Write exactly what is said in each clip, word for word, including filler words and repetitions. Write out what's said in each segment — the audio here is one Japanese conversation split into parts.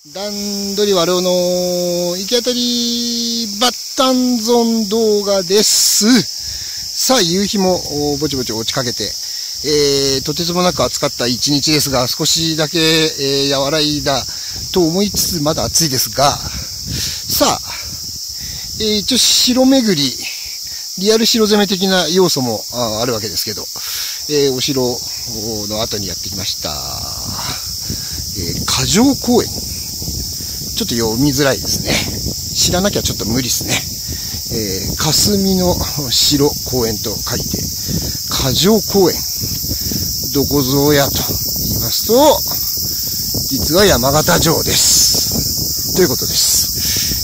段取り悪の行き当たりバッタンゾン動画です。さあ、夕日もぼちぼち落ちかけて、えー、とてつもなく暑かった一日ですが、少しだけ、えー、和らいだと思いつつ、まだ暑いですが、さあ、えー、一応城巡り、リアル城攻め的な要素も あ, あるわけですけど、えー、お城の後にやってきました。えー、花城公園。ちょっと読みづらいですね。知らなきゃちょっと無理ですね。えー、霞の城公園と書いて、花城公園。どこぞやと言いますと、実は山形城です。ということです。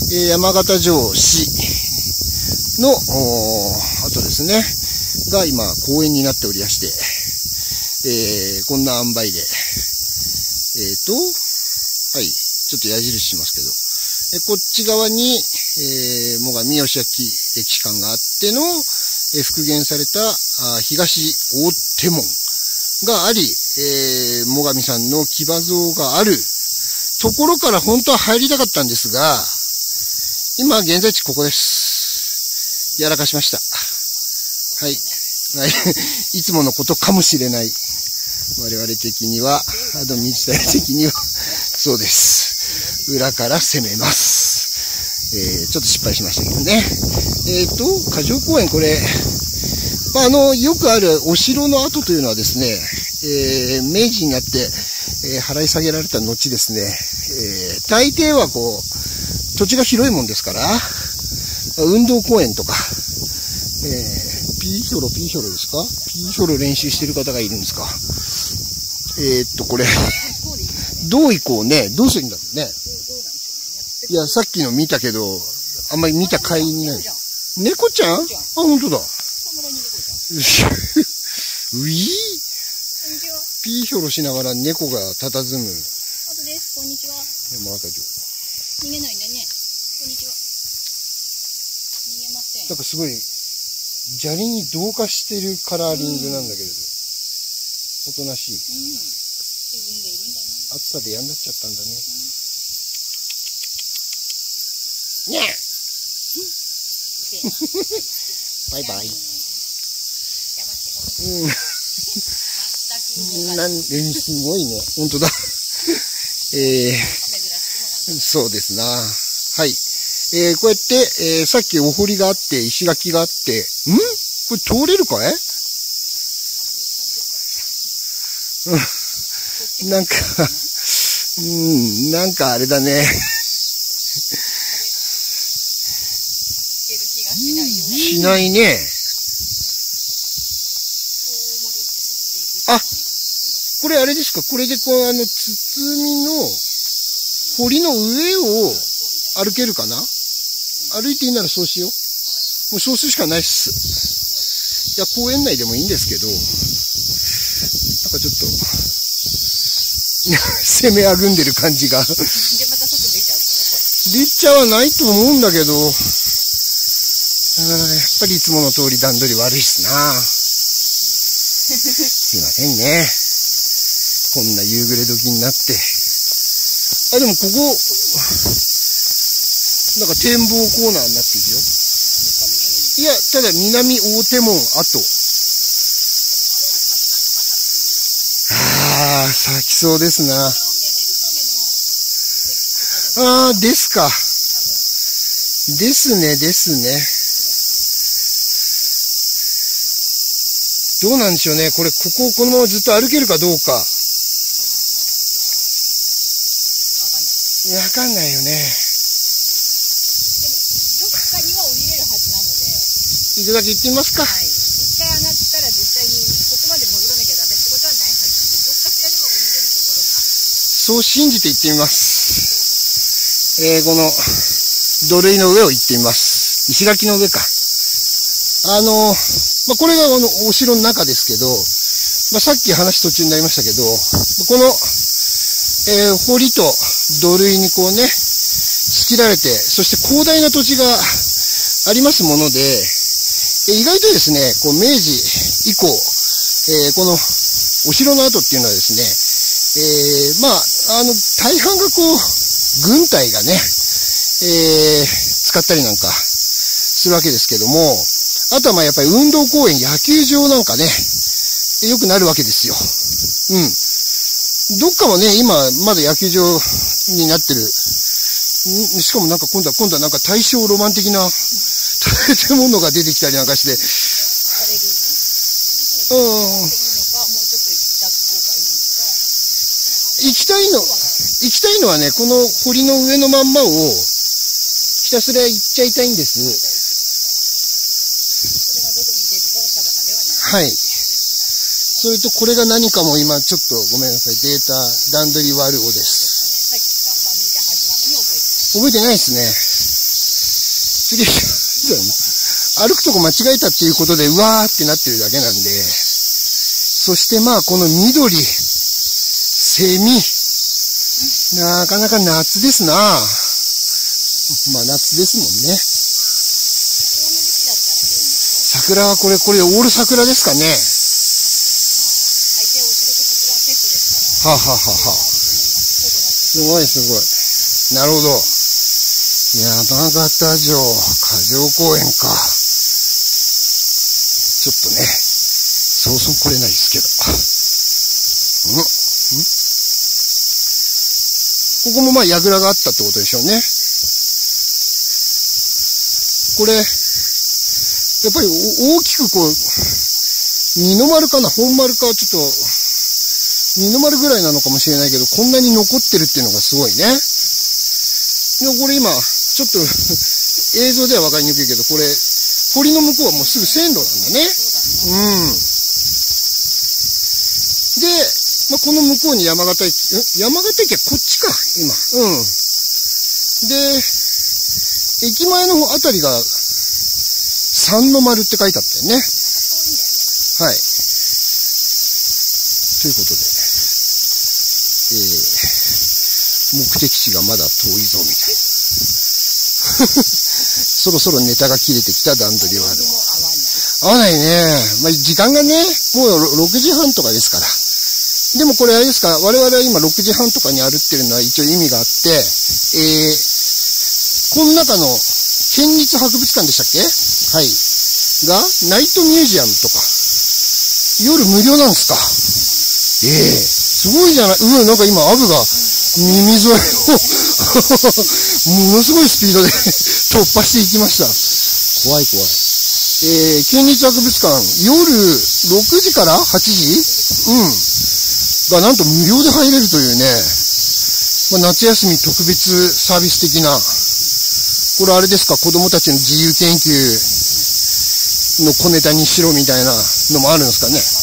えー、山形城市の、あとですね、が今公園になっておりまして、えー、こんな塩梅で、えっと、はい。ちょっと矢印しますけど、えこっち側に、えー、最上義明歴史館があっての、え復元されたあ東大手門があり、えー、最上さんの騎馬像があるところから本当は入りたかったんですが、今現在地ここです。やらかしました。はい。はい、いつものことかもしれない。我々的には、あと道体的には、そうです。裏から攻めます。えー、ちょっと失敗しましたけどね。えっと、花城公園、これ、まあ、あの、よくあるお城の跡というのはですね、えー、明治になって、えー、払い下げられた後ですね、えー、大抵はこう、土地が広いもんですから、運動公園とか、えー、ピーヒョロ、ピーヒョロですか？ピーヒョロ練習してる方がいるんですか？えー、っと、これ、どう行こうね、どうするんだろうね。いや、さっきの見たけど、あんまり見た甲斐にない。猫ちゃん？あ、ほんとだ。ういピーヒョロしながら猫が佇む。 あとです、こんにちは。 山形城。 逃げないんだね。こんにちは。逃げません。 なんかすごい、砂利に同化してるカラーリングなんだけれど、おとなしい。うん。 沈んでいるんだね。 暑さで嫌になっちゃったんだね。 うん、 にゃーバイバイ。 うん。なん、すごいね。本当だ。えー、そうですな。はい。えー、こうやって、えー、さっきお堀があって、石垣があって、んこれ通れるかい？うん。なんか、うん、なんかあれだね。しないね。あ、これあれですか？これでこう、あの、包みの、堀の上を歩けるかな？歩いていいならそうしよう。もうそうするしかないっす。いや、公園内でもいいんですけど、なんかちょっと、攻めあぐんでる感じが。で、また外出ちゃう。出ちゃわないと思うんだけど、あやっぱりいつもの通り段取り悪いっすな。すいませんね。こんな夕暮れ時になって。あ、でもここ、なんか展望コーナーになってるよ。いや、ただ南大手門跡。ああ、咲きそうですな。ああ、ですか。ですね、ですね。どうなんでしょうね。これ、ここをこのままずっと歩けるかどうか。わかんないよね。でも、 どっかには降りれるはずなので。 行くだけ行ってみますか。 はい。一回上がったら絶対にここまで戻らなきゃダメってことはないはずなので、どっかしらには降りれるところが。 そう信じて行ってみます。えー、この土塁の上を行ってみます。石垣の上か。あの、まあ、これがあのお城の中ですけど、まあ、さっき話途中になりましたけど、この、えー、堀と土塁にこうね、仕切られて、そして広大な土地がありますもので、えー、意外とですね、こう明治以降、えー、このお城の跡っていうのはですね、えー、まあ、あの、大半がこう、 軍隊がね、えー、使ったりなんかするわけですけども、あとはまあやっぱり運動公園、野球場なんかね、よくなるわけですよ。うん。どっかもね、今、まだ野球場になってる。しかもなんか今度は、今度はなんか大正ロマン的な建物が出てきたりなんかして。うん。行きたいの、行きたいのはね、この堀の上のまんまをひたすら行っちゃいたいんです。はい。それとこれが何かも今ちょっとごめんなさい。データ段取り悪おです。覚えてないですね。とりあえず歩くとこ間違えたっていうことでうわーってなってるだけなんで。そしてまあこの緑、セミ、なかなか夏ですな。まあ夏ですもんね。桜はこれ、これオール桜ですかね。はあ、はあははあ、すごいすごい。なるほど。山形城、花城公園か。ちょっとね、そうそう来れないですけど。うんんここもまあ櫓があったってことでしょうね。これ、やっぱり大きくこう、二の丸かな本丸かちょっと、二の丸ぐらいなのかもしれないけど、こんなに残ってるっていうのがすごいね。で、これ今、ちょっと映像では分かりにくいけど、これ、堀の向こうはもうすぐ線路なんだね。うん。で、まあ、この向こうに山形駅、山形駅はこっちか、今。うん。で、駅前のあたりが、三の丸って書いてあったよね。はい。ということで、えー、目的地がまだ遠いぞ、みたいな。そろそろネタが切れてきた段取りはある。合わないね。まあ、時間がね、もうろくじはんとかですから。でもこれあれですか、我々は今ろくじはんとかに歩ってるのは一応意味があって、えー、この中の県立博物館でしたっけ？はい。が、ナイトミュージアムとか、夜無料なんですか？ええー、すごいじゃない。うん、なんか今、アブが耳添えをものすごいスピードで突破していきました。怖い怖い。えー、県立博物館、夜ろくじからはちじ？うん。が、なんと無料で入れるというね、まあ、夏休み特別サービス的な、これあれですか、子供たちの自由研究の小ネタにしろみたいなのもあるんですかね。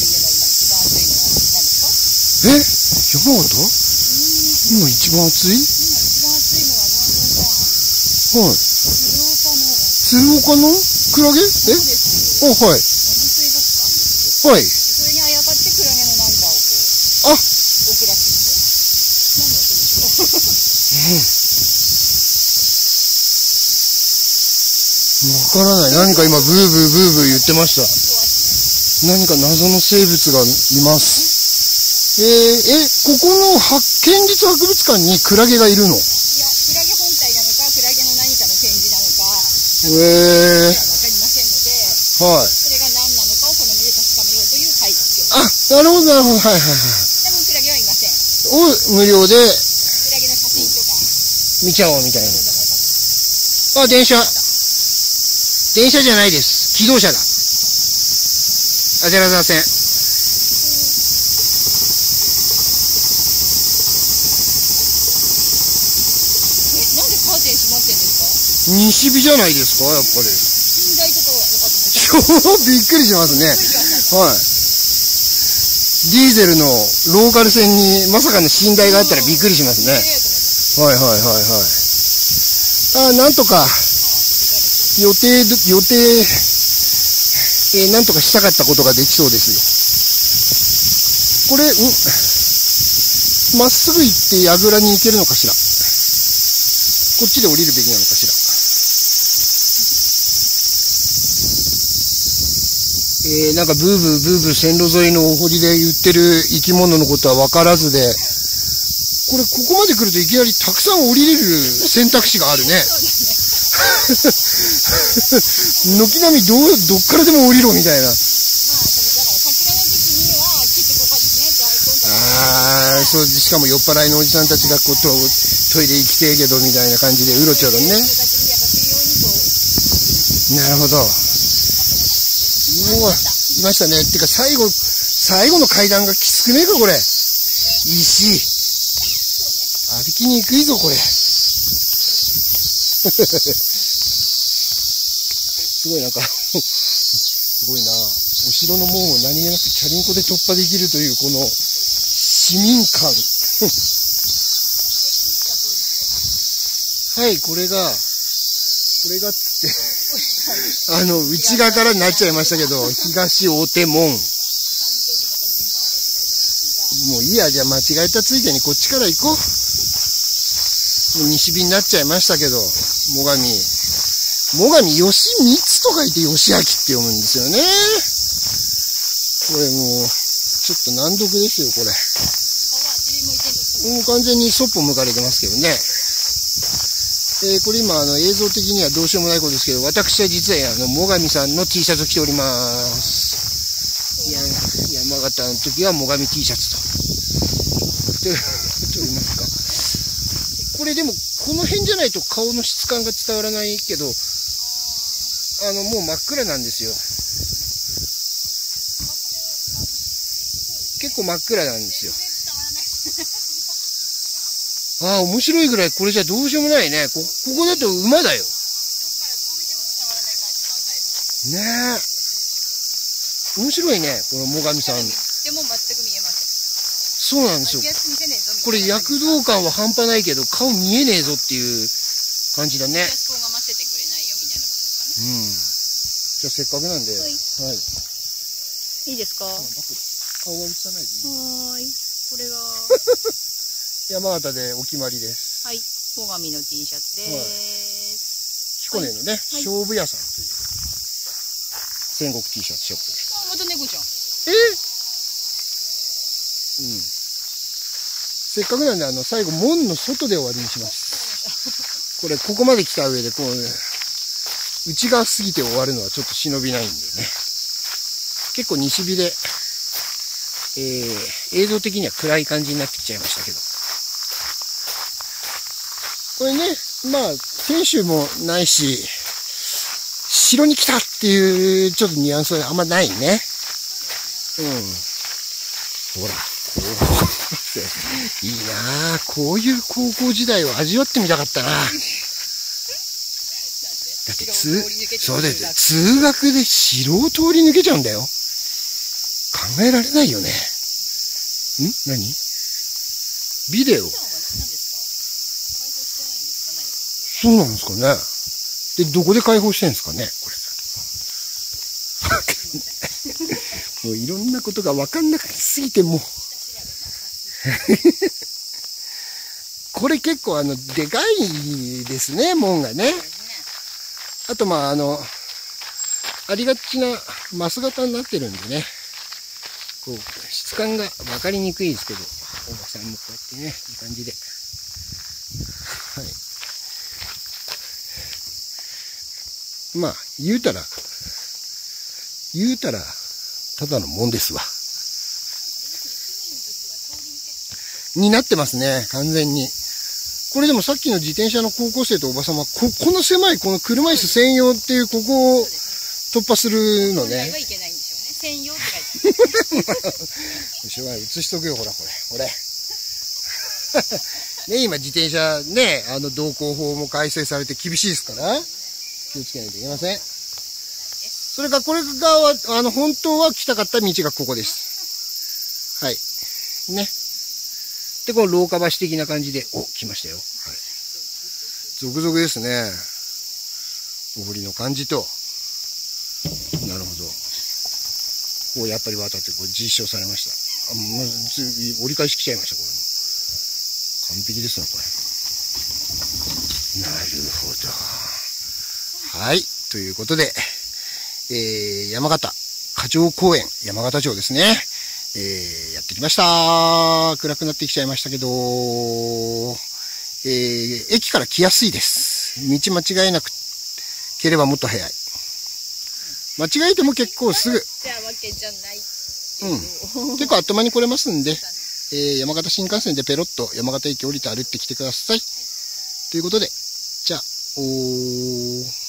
え？山形？今一番暑い？今一番暑いのははい。鶴岡のクラゲ？え？あ、はい。はい。それにあやかってクラゲのなんかをこう、あ、置くらしいですよ。何の音でしょう。わからない。何か今ブーブーブーブー言ってました。何か謎の生物がいます。えー、え、ここの県立博物館にクラゲがいるの？いや、クラゲ本体なのか、クラゲの何かの展示なのか、えー、わかりませんので、はい。それが何なのかをこの目で確かめようという会ですよ。あ、なるほど、なるほど、はいはいはい。多分クラゲはいません。を無料で、クラゲの写真とか、見ちゃおうみたいな。あ、電車。電車じゃないです。機動車だ。あじゃらざ線。西日じゃないですか、やっぱり。寝台とかはよかったね。びっくりしますね。はい。ディーゼルのローカル線にまさかの寝台があったらびっくりしますね。はいはいはいはい。あ、なんとか、予定、予定、えー、なんとかしたかったことができそうですよ。これ、んまっすぐ行って櫓に行けるのかしら。こっちで降りるべきなのかしら。えー、なんかブーブーブーブー線路沿いのお堀で言ってる生き物のことは分からずで、ここれ、ここまで来るといきなりたくさん降りれる選択肢があるね。軒並みどう、どっからでも降りろみたいな。 まあ、その、だから桜の時期には、あっちってここですね、大根だ。 ああ、そう、しかも酔っ払いのおじさんたちがこう、トトイレ行きてえけどみたいな感じでうろちょろね。 人たちに優しいようにこう、 なるほど。うわ、いましたね。ってか最後、最後の階段がきつくねえか、これ。石。歩きにくいぞ、これ。すごいなんか、すごいな。お城の門を何気なくチャリンコで突破できるという、この、市民感。はい、これが、これがっつって、あの、内側からになっちゃいましたけど、東大手門。もういいや、じゃあ間違えたついでにこっちから行こう。もう西日になっちゃいましたけど、最上。最上義光と書いて義明って読むんですよね。これもう、ちょっと難読ですよ、これ。もう完全にそっぽ向かれてますけどね。えー、これ今、あの、映像的にはどうしようもないことですけど、私は実は、あの、最上さんの T シャツを着ております。いや、山形の時は最上 T シャツと。と、と言いますか。これでも、この辺じゃないと顔の質感が伝わらないけど、あの、もう真っ暗なんですよ。結構真っ暗なんですよ。ああ、面白いぐらい、これじゃどうしようもないね。こ、ここだと馬だよ。ねえ。面白いね、この最上さん。 でも全く見えません。 そうなんですよ。これ躍動感は半端ないけど、顔見えねえぞっていう感じだね。うん。じゃあせっかくなんで、はい。はい、 いいですか？ 顔は映さないでいい？ はーい。これが山形でお決まりです。 はい。最上の T シャツでーす。 彦根のね、 はい、 勝負屋さんという戦国 T シャツショップです。 あ、また猫ちゃん。 えうん。せっかくなんで、あの、最後、門の外で終わりにします。これ、ここまで来た上で、こう、ね、内側過ぎて終わるのはちょっと忍びないんでね。結構西日で、えー、映像的には暗い感じになってきちゃいましたけど。これね、まあ、天守もないし、城に来たっていう、ちょっとニュアンスはあんまないね。うん。ほら、こう、いいなぁ。こういう高校時代を味わってみたかったな。だって通、そうだよ、通学で城を通り抜けちゃうんだよ。考えられないよね。ん？何？ビデオ。そうなんですかね。で、どこで開放してんですかね、これ。もういろんなことが分かんなすぎて、もう。これ結構あの、でかいですね、門がね。あと、まあ、あの、ありがちなマス型になってるんでね。こう、質感が分かりにくいですけど、おばさんもこうやってね、いい感じで。はい。まあ、言うたら、言うたら、ただのもんですわ。になってますね、完全に。これでもさっきの自転車の高校生とおばさま、こ、この狭いこの車椅子専用っていうここを突破するのね。 はいけないんでしょうね。専用って書いてある。 後ろは映しとくよ、ほら、これ。これ。ね、今自転車ね、あの道交法も改正されて厳しいですから、気をつけないといけません。それからこれが、あの、本当は来たかった道がここです。はい。ね。で、この廊下橋的な感じで、お、来ましたよ。はい。続々ですね。お堀の感じと。なるほど。こう、やっぱり渡って、こう、実証されました。あ、もう、折り返し来ちゃいました、これも。完璧ですね、これ。なるほど。はい。ということで、えー、山形、花鳥公園、山形町ですね。 えー、やってきました。暗くなってきちゃいましたけど、えー、駅から来やすいです。道間違えなくければもっと早い。間違えても結構すぐ。 じゃあわけじゃない。 うん。結構あっという間に来れますんで、えー、山形新幹線でペロッと山形駅降りて歩いてきてください。ということで、じゃあ、おー。